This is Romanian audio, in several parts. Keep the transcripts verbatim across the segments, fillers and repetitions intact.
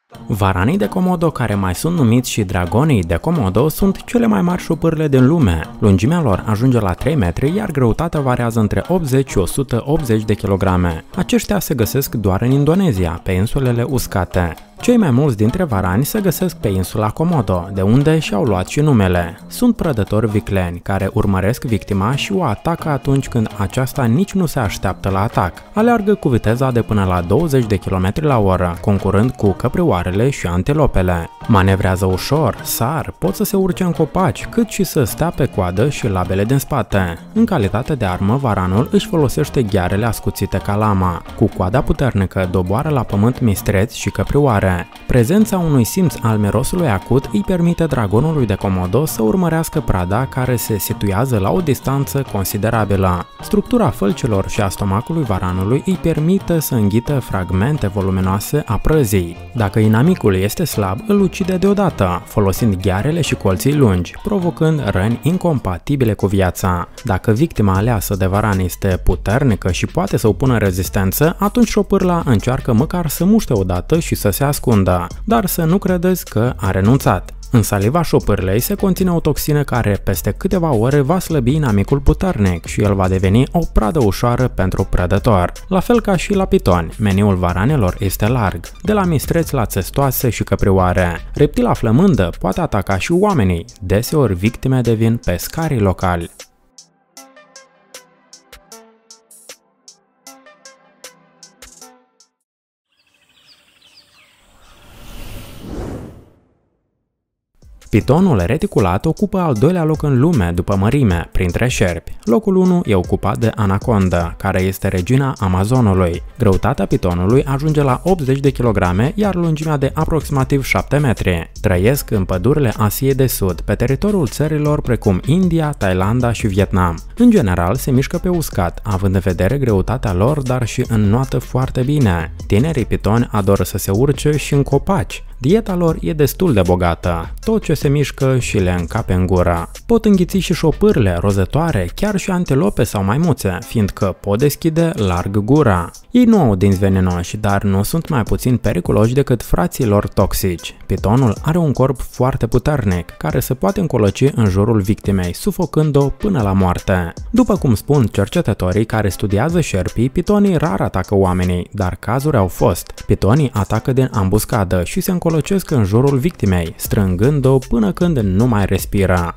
Varanii de Komodo, care mai sunt numiți și dragonii de Komodo, sunt cele mai mari șopârle din lume. Lungimea lor ajunge la trei metri, iar greutatea variază între optzeci și o sută optzeci de kilograme. Aceștia se găsesc doar în Indonezia, pe insulele uscate. Cei mai mulți dintre varani se găsesc pe insula Komodo, de unde și-au luat și numele. Sunt prădători vicleni, care urmăresc victima și o atacă atunci când aceasta nici nu se așteaptă la atac. Aleargă cu viteza de până la douăzeci de kilometri la oră, concurând cu căprioarele și antilopele. Manevrează ușor, sar, pot să se urce în copaci, cât și să stea pe coadă și labele din spate. În calitate de armă, varanul își folosește ghearele ascuțite ca lama. Cu coada puternică doboară la pământ mistreți și căprioare. Prezența unui simț al mirosului acut îi permite dragonului de Komodo să urmărească prada care se situează la o distanță considerabilă. Structura fălcilor și a stomacului varanului îi permite să înghită fragmente voluminoase a prăzii. Dacă inamicul este slab, îl ucide deodată, folosind ghearele și colții lungi, provocând răni incompatibile cu viața. Dacă victima aleasă de varan este puternică și poate să opună rezistență, atunci șopârla încearcă măcar să muște odată și să se ascundă, dar să nu credeți că a renunțat. În saliva șopârlei se conține o toxină care peste câteva ore va slăbi inamicul puternic și el va deveni o pradă ușoară pentru prădător. La fel ca și la pitoni, meniul varanelor este larg, de la mistreți la țestoase și căprioare. Reptila flămândă poate ataca și oamenii, deseori victime devin pescarii locali. Pitonul reticulat ocupă al doilea loc în lume după mărime, printre șerpi. Locul unu e ocupat de anaconda, care este regina Amazonului. Greutatea pitonului ajunge la optzeci de kilograme, iar lungimea de aproximativ șapte metri. Trăiesc în pădurile Asiei de Sud, pe teritoriul țărilor precum India, Thailanda și Vietnam. În general, se mișcă pe uscat, având în vedere greutatea lor, dar și înnoată foarte bine. Tinerii pitoni adoră să se urce și în copaci. Dieta lor e destul de bogată, tot ce se mișcă și le încape în gură. Pot înghiți și șopârle, rozătoare, chiar și antilope sau maimuțe, fiindcă pot deschide larg gura. Ei nu au dinți venenoși, dar nu sunt mai puțin periculoși decât frații lor toxici. Pitonul are un corp foarte puternic, care se poate încolăci în jurul victimei, sufocând-o până la moarte. După cum spun cercetătorii care studiază șerpii, pitonii rar atacă oamenii, dar cazuri au fost. Pitonii atacă din ambuscadă și se încolăcesc în jurul victimei, strângând-o până când nu mai respiră.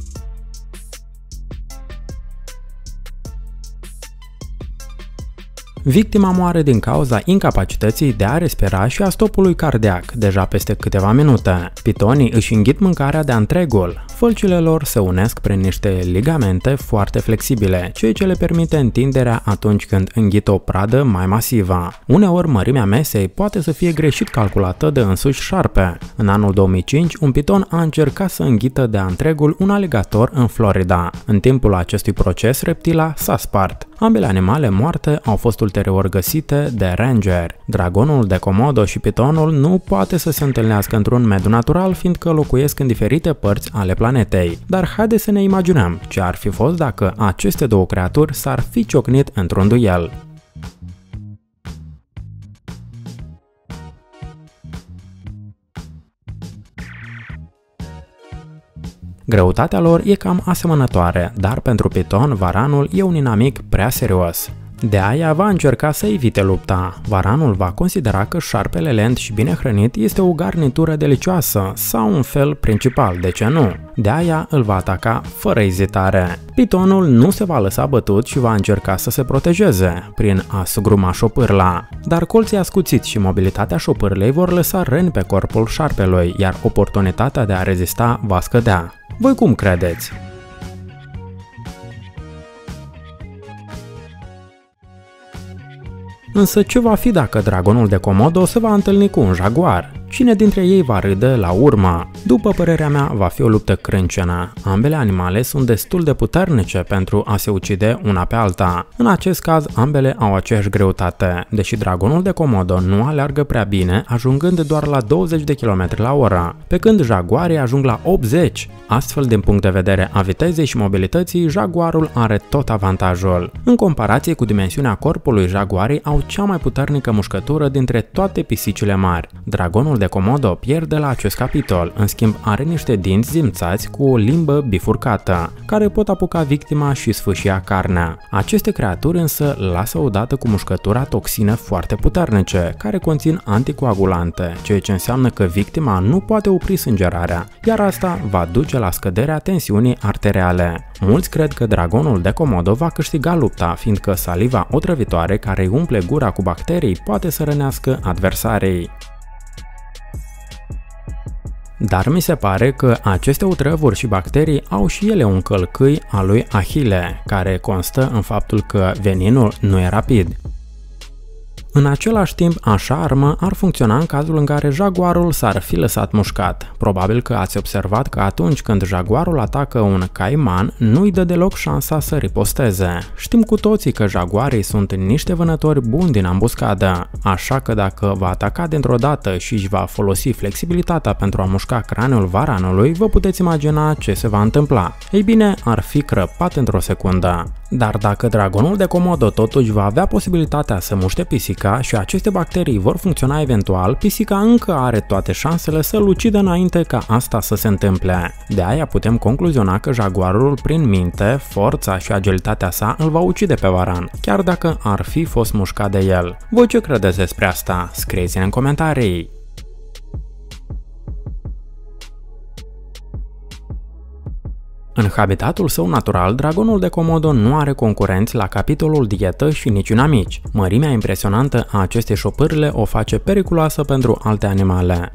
Victima moare din cauza incapacității de a respira și a stopului cardiac, deja peste câteva minute. Pitonii își înghit mâncarea de-a întregul. Fălcile lor se unesc prin niște ligamente foarte flexibile, ceea ce le permite întinderea atunci când înghit o pradă mai masivă. Uneori mărimea mesei poate să fie greșit calculată de însuși șarpe. În anul două mii cinci, un piton a încercat să înghită de-a întregul un aligator în Florida. În timpul acestui proces, reptila s-a spart. Ambele animale moarte au fost ulterior găsite de ranger. Dragonul de Komodo și pitonul nu poate să se întâlnească într-un mediu natural, fiindcă locuiesc în diferite părți ale planetei. Dar haideți să ne imaginăm ce ar fi fost dacă aceste două creaturi s-ar fi ciocnit într-un duel. Greutatea lor e cam asemănătoare, dar pentru piton, varanul e un inamic prea serios. De aia va încerca să evite lupta. Varanul va considera că șarpele lent și bine hrănit este o garnitură delicioasă sau un fel principal, de ce nu? De aia îl va ataca fără ezitare. Pitonul nu se va lăsa bătut și va încerca să se protejeze prin a sugruma șopârla. Dar colții ascuțiți și mobilitatea șopârlei vor lăsa răni pe corpul șarpelui, iar oportunitatea de a rezista va scădea. Voi cum credeți? Însă ce va fi dacă dragonul de Komodo se va întâlni cu un jaguar? Cine dintre ei va râde la urmă? După părerea mea, va fi o luptă crâncenă. Ambele animale sunt destul de puternice pentru a se ucide una pe alta. În acest caz, ambele au aceeași greutate, deși dragonul de Komodo nu aleargă prea bine, ajungând doar la douăzeci de kilometri la oră, pe când jaguarii ajung la optzeci. Astfel, din punct de vedere a vitezei și mobilității, jaguarul are tot avantajul. În comparație cu dimensiunea corpului, jaguarii au cea mai puternică mușcătură dintre toate pisicile mari. Dragonul dragonul de Komodo pierde la acest capitol, în schimb are niște dinți zimțați cu o limbă bifurcată, care pot apuca victima și sfâșia carnea. Aceste creaturi însă lasă odată cu mușcătura toxine foarte puternice, care conțin anticoagulante, ceea ce înseamnă că victima nu poate opri sângerarea, iar asta va duce la scăderea tensiunii arteriale. Mulți cred că dragonul de Komodo va câștiga lupta, fiindcă saliva otrăvitoare care îi umple gura cu bacterii poate să rănească adversarii. Dar mi se pare că aceste otrăvuri și bacterii au și ele un călcâi al lui Ahile, care constă în faptul că veninul nu e rapid. În același timp, așa armă ar funcționa în cazul în care jaguarul s-ar fi lăsat mușcat. Probabil că ați observat că atunci când jaguarul atacă un caiman, nu-i dă deloc șansa să riposteze. Știm cu toții că jaguarii sunt niște vânători buni din ambuscadă, așa că dacă va ataca dintr-o dată și își va folosi flexibilitatea pentru a mușca craniul varanului, vă puteți imagina ce se va întâmpla. Ei bine, ar fi crăpat într-o secundă. Dar dacă dragonul de Komodo totuși va avea posibilitatea să muște pisica și aceste bacterii vor funcționa eventual, pisica încă are toate șansele să-l ucidă înainte ca asta să se întâmple. De aia putem concluziona că jaguarul, prin minte, forța și agilitatea sa, îl va ucide pe varan, chiar dacă ar fi fost mușcat de el. Voi ce credeți despre asta? Scrieți-ne în comentarii! În habitatul său natural, dragonul de Komodo nu are concurenți la capitolul dietă și nici inamici. Mărimea impresionantă a acestei șopârle o face periculoasă pentru alte animale.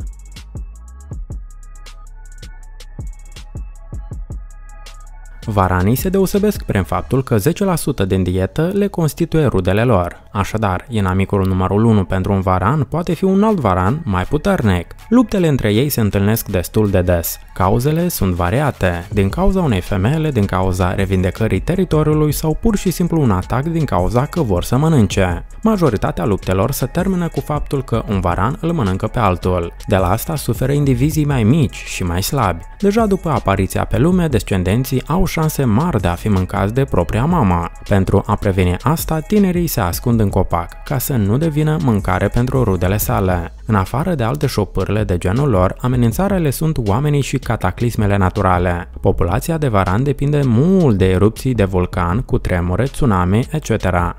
Varanii se deosebesc prin faptul că zece la sută din dietă le constituie rudele lor. Așadar, inamicul numărul unu pentru un varan poate fi un alt varan mai puternic. Luptele între ei se întâlnesc destul de des. Cauzele sunt variate, din cauza unei femele, din cauza revindecării teritoriului sau pur și simplu un atac din cauza că vor să mănânce. Majoritatea luptelor se termină cu faptul că un varan îl mănâncă pe altul. De la asta suferă indivizii mai mici și mai slabi. Deja după apariția pe lume, descendenții au șanse mari de a fi mâncați de propria mamă. Pentru a preveni asta, tinerii se ascund în copac, ca să nu devină mâncare pentru rudele sale. În afară de alte șopârle de genul lor, amenințarele sunt oamenii și cataclismele naturale. Populația de varan depinde mult de erupții de vulcan, cu tremure, tsunami, et cetera.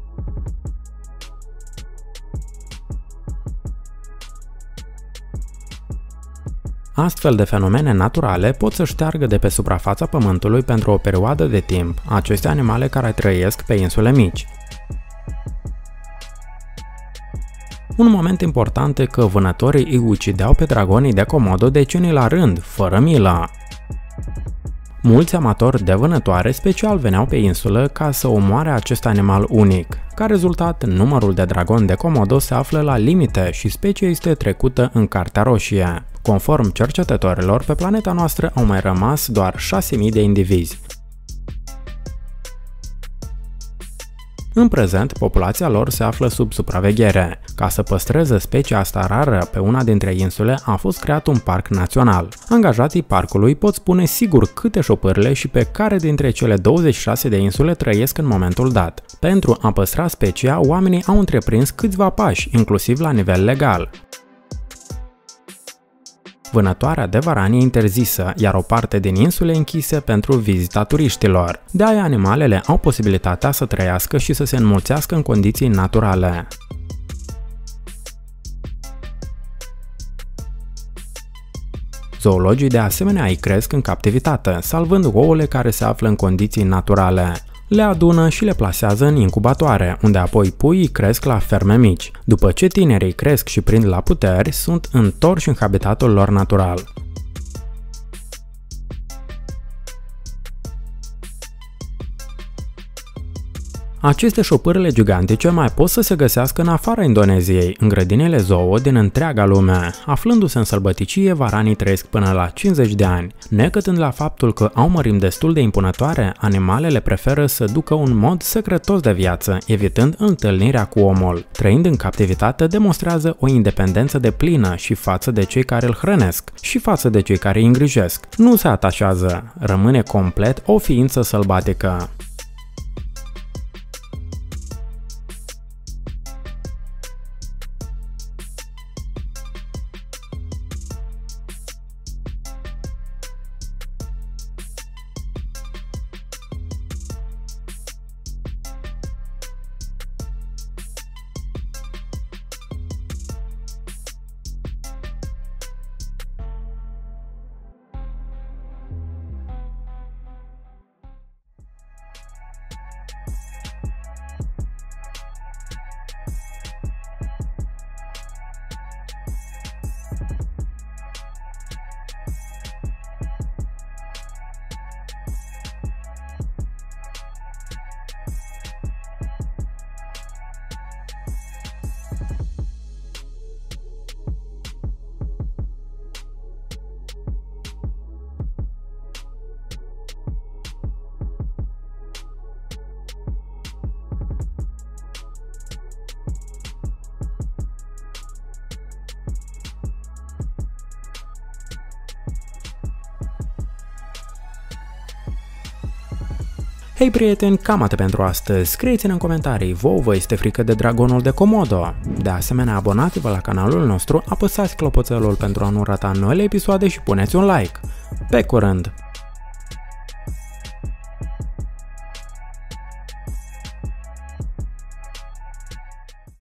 Astfel de fenomene naturale pot să șteargă de pe suprafața pământului pentru o perioadă de timp aceste animale care trăiesc pe insule mici. Un moment important e că vânătorii îi ucideau pe dragonii de Komodo decenii la rând, fără milă. Mulți amatori de vânătoare special veneau pe insulă ca să omoare acest animal unic. Ca rezultat, numărul de dragoni de Komodo se află la limite și specia este trecută în Cartea Roșie. Conform cercetătorilor, pe planeta noastră au mai rămas doar șase mii de indivizi. În prezent, populația lor se află sub supraveghere. Ca să păstreze specia asta rară pe una dintre insule, a fost creat un parc național. Angajații parcului pot spune sigur câte șopârle și pe care dintre cele douăzeci și șase de insule trăiesc în momentul dat. Pentru a păstra specia, oamenii au întreprins câțiva pași, inclusiv la nivel legal. Vânătoarea de varani e interzisă, iar o parte din insule închise pentru vizita turiștilor. De aia animalele au posibilitatea să trăiască și să se înmulțească în condiții naturale. Zoologii de asemenea îi cresc în captivitate, salvând ouăle care se află în condiții naturale. Le adună și le plasează în incubatoare, unde apoi puii cresc la ferme mici. După ce tinerii cresc și prind la puteri, sunt întorși în habitatul lor natural. Aceste șopârle gigantice mai pot să se găsească în afara Indoneziei, în grădinile zoo din întreaga lume. Aflându-se în sălbăticie, varanii trăiesc până la cincizeci de ani. Necătând la faptul că au mărimi destul de impunătoare, animalele preferă să ducă un mod secretos de viață, evitând întâlnirea cu omul. Trăind în captivitate, demonstrează o independență deplină și față de cei care îl hrănesc, și față de cei care îi îngrijesc. Nu se atașează, rămâne complet o ființă sălbatică. Hei prieteni, cam atât pentru astăzi. Scrieți-ne în comentarii, vouă vă este frică de dragonul de Komodo? De asemenea, abonați-vă la canalul nostru, apăsați clopoțelul pentru a nu rata noile episoade și puneți un like. Pe curând!